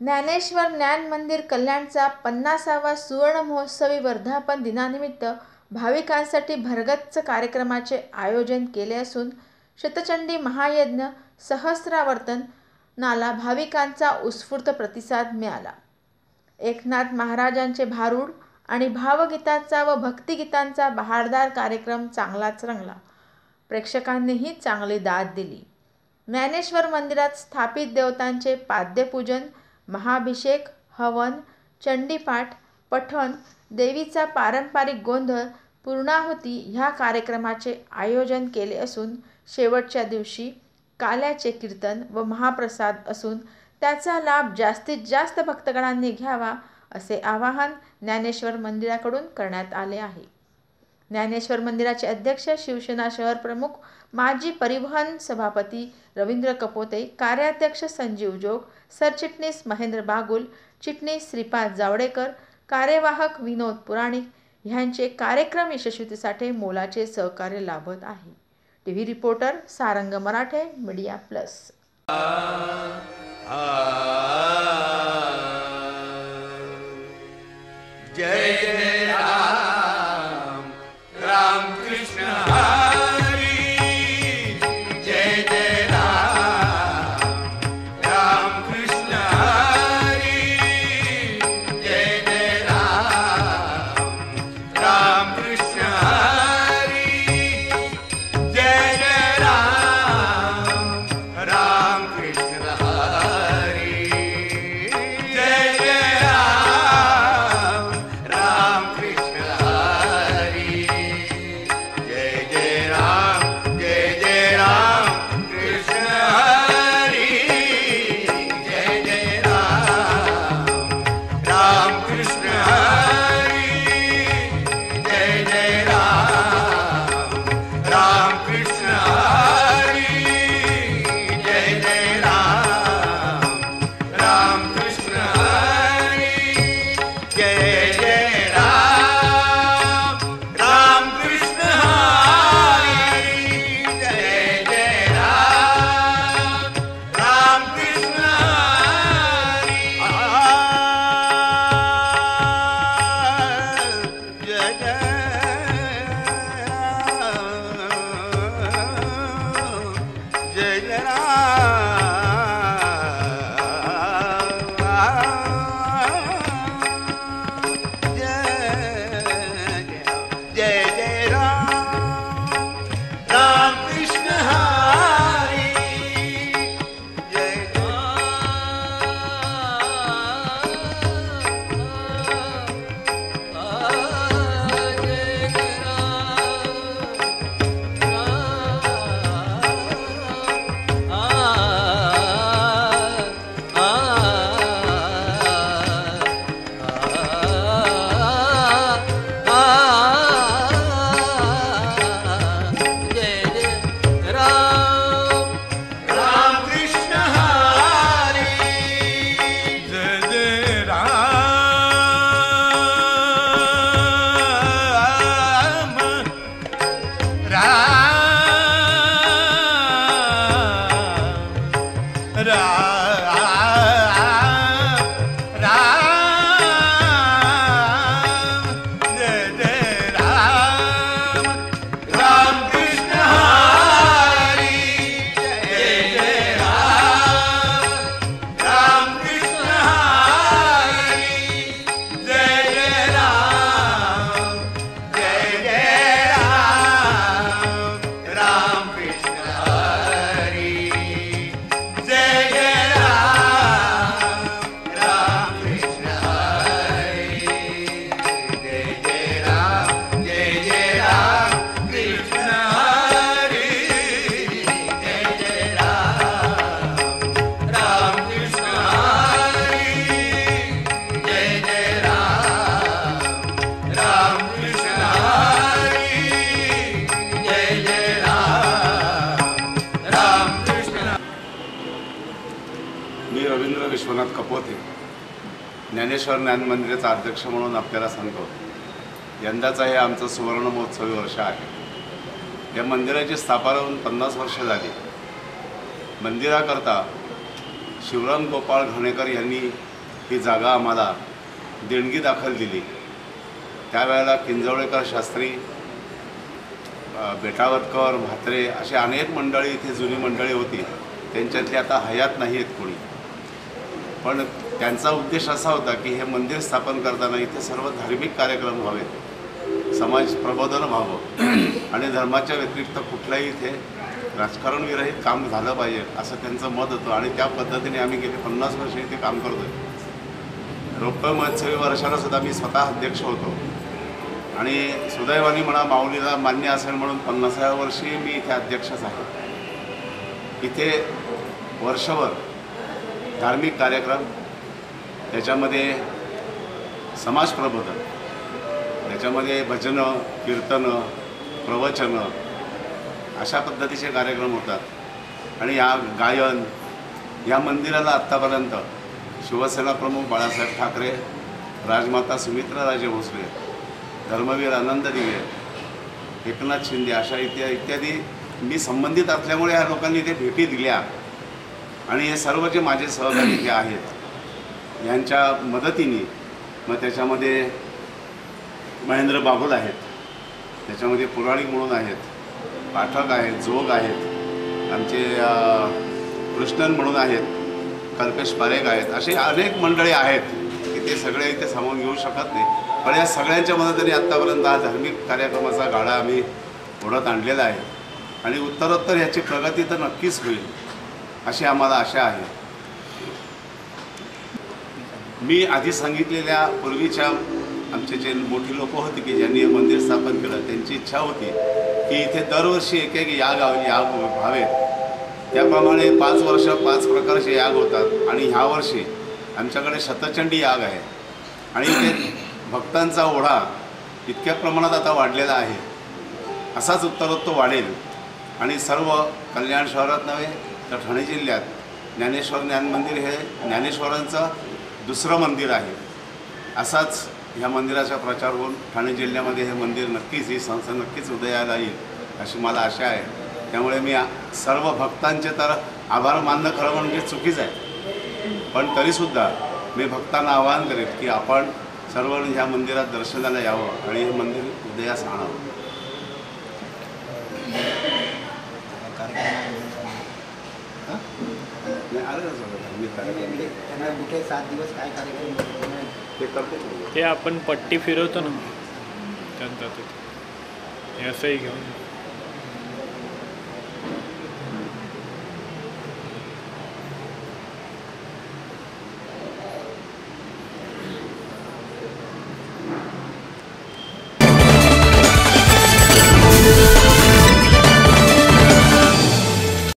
ज्ञानेश्वर ज्ञान मंदिर कल्याणचा 50वा सुवर्ण महोत्सवी वर्धापन दिनानिमित्त भाविकांसाठी भरगच्च कार्यक्रमाचे आयोजन केले असून शतचंडी महायज्ञ सहस्रावर्तनाला भाविकांचा उत्स्फूर्त प्रतिसाद मिळाला. एकनाथ महाराजांचे भारूड आणि भावगीतांचा व भक्तिगीतांचा बहारदार कार्यक्रम चांगलाच रंगला. प्रेक्षकांनीही चांगली दाद दिली. ज्ञानेश्वर मंदिरात स्थापित देवतांचे पाद्यपूजन, महाभिषेक, हवन, चंडीपाठ, पठण, देवीचा पारंपरिक गोंधळ, पूर्णाहुती ह्या कार्यक्रमाचे आयोजन केले असून शेवटच्या दिवशी काल्याचे कीर्तन व महाप्रसाद असून त्याचा लाभ जास्तीत जास्त भक्तगणांनी घ्यावा असे आवाहन ज्ञानेश्वर मंदिराकडून करण्यात आले आहे. ज्ञानेश्वर मंदिराचे अध्यक्ष, शिवसेना शहर प्रमुख, माजी परिवहन सभापती रवींद्र कपोते, कार्याध्यक्ष संजीव जोग, सरचिटणीस महेंद्र बागुल, चिटणीस श्रीपाद जावडेकर, कार्यवाहक विनोद पुराणिक ह्यांचे कार्यक्रम यशस्वीतेसाठी मोलाचे सहकार्य लाभत आहे. TV reporter Sarang Marathe, media plus. जय जय राम, राम कृष्ण हरी. जय जय राम, राम कृष्ण हरी. जय जय राम, राम कृष्ण हरी. जय जय राम, राम कृष्ण हरी. जय जय राम, राम कृष्ण हरी. जय जय राम, जय जय राम कृष्ण हरी. जय जय राम, राम कृष्ण हरी. जय जय राम, राम कृष्ण हरी. जय जय राम, राम कृष्ण हरी. जय जय राम, राम कृष्ण हरी. जय जय राम, राम कृष्ण हरी. जय जय राम, जय जय जय जय राम, राम कृष्ण हरी. जय राम कृष्ण हरी. जय जय राम, जय जय राम, राम कृष्ण हरी. जय जय राम, राम कृष्ण हरी. जय जय राम, जय जय राम, राम कृष्ण हरी. जय जय राम, राम कृष्ण हरी. जय जय राम, जय जय राम कृष्ण हरी. जय जय राम, राम कृष्ण हरी. जय जय राम, राम कृष्ण हरी. जय जय राम, राम कृष्ण. मी रवींद्र विश्वनाथ कपोते, ज्ञानेश्वर ज्ञान मंदिराचा अध्यक्ष म्हणून आपल्याला सांगतो, यंदाचा हे आमचं सुवर्ण महोत्सवी वर्ष आहे. या मंदिराची स्थापना होऊन 50 वर्षे झाली. मंदिराकरता शिवराम गोपाळ घाणेकर यांनी ही जागा आम्हाला देणगी दाखल दिली, त्यावेळेला किंजवळेकर शास्त्री, बेटावतकर, म्हात्रे अशी अनेक मंडळी इथे जुनी मंडळी होती. त्यांच्यातली आता हयात नाही आहेत कोणी, पण त्यांचा उद्देश असा होता की हे मंदिर स्थापन करताना इथे सर्व धार्मिक कार्यक्रम व्हावेत, समाज प्रबोधन व्हावं आणि धर्माच्या व्यतिरिक्त कुठल्याही इथे राजकारण विरहित काम झालं पाहिजे असं त्यांचं मत होतं. आणि त्या पद्धतीने आम्ही गेली 50 वर्ष इथे काम करतो आहे. रौप्य महोत्सवी वर्षाला सुद्धा मी स्वतः अध्यक्ष होतो आणि सुदैवाने म्हणा माऊलीला मान्य असेल म्हणून 50व्या वर्षी मी इथे अध्यक्षच आहे. इथे वर्षभर धार्मिक कार्यक्रम, त्याच्यामध्ये समाज प्रबोधन, त्याच्यामध्ये भजनं, कीर्तनं, प्रवचनं अशा पद्धतीचे कार्यक्रम होतात. आणि या गायन, या मंदिराला आत्तापर्यंत शिवसेना प्रमुख बाळासाहेब ठाकरे, राजमाता सुमित्राराजे भोसले, धर्मवीर आनंद दिघे, एकनाथ शिंदे अशा इत्यादी मी संबंधित असल्यामुळे ह्या लोकांनी इथे भेटी दिल्या. आणि हे सर्व जे माझे सहकारी इथे आहेत यांच्या मदतीने, मग त्याच्यामध्ये महेंद्र बागुल आहेत, त्याच्यामध्ये पुराणिक म्हणून आहेत, पाठक आहेत, जोग आहेत, आमचे कृष्णन म्हणून आहेत, कल्पेश पारेख आहेत, असे अनेक मंडळी आहेत की ते सगळे इथे सामावून घेऊ शकत नाही. पण या सगळ्यांच्या मदतीने आत्तापर्यंत हा धार्मिक कार्यक्रमाचा गाडा आम्ही ओढत आणलेला आहे आणि उत्तरोत्तर याची प्रगती तर नक्कीच होईल अशी आम्हाला आशा आहे. मी आधी सांगितलेल्या पूर्वीच्या आमचे जे मोठी लोक होती की ज्यांनी हे मंदिर स्थापन केलं, त्यांची इच्छा होती की इथे दरवर्षी एक एक याग व्हावेत. त्याप्रमाणे 5 वर्ष 5 प्रकारचे याग होतात आणि ह्या वर्षी आमच्याकडे शतचंडी याग आहे आणि इथे भक्तांचा ओढा इतक्या प्रमाणात आता वाढलेला आहे. असाच उत्तरोत्तर वाढेल आणि सर्व कल्याण शहरात नव्हे तर ठाणे जिल्ह्यात ज्ञानेश्वर ज्ञान मंदिर हे ज्ञानेश्वरांचं दुसरं मंदिर आहे. असाच ह्या मंदिराचा प्रचार होऊन ठाणे जिल्ह्यामध्ये हे मंदिर नक्कीच, ही संस्था नक्कीच उदयाला येईल अशी मला आशा आहे. त्यामुळे मी सर्व भक्तांचे तर आभार मानणं खरं म्हणजे चुकीचं आहे, पण तरीसुद्धा मी भक्तांना आवाहन करेन की आपण सर्वांनी ह्या मंदिरात दर्शनाला यावं आणि हे मंदिर उदयास आणावं. ते आपण पट्टी फिरवतो ना, त्यात जातो ते असंही घेऊन